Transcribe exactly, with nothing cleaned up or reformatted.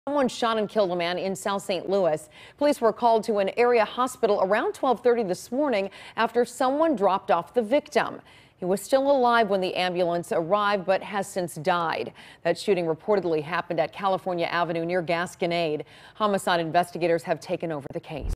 Someone shot and killed a man in South Saint Louis. Police were called to an area hospital around twelve thirty this morning after someone dropped off the victim. He was still alive when the ambulance arrived, but has since died. That shooting reportedly happened at California Avenue near Gasconade. Homicide investigators have taken over the case.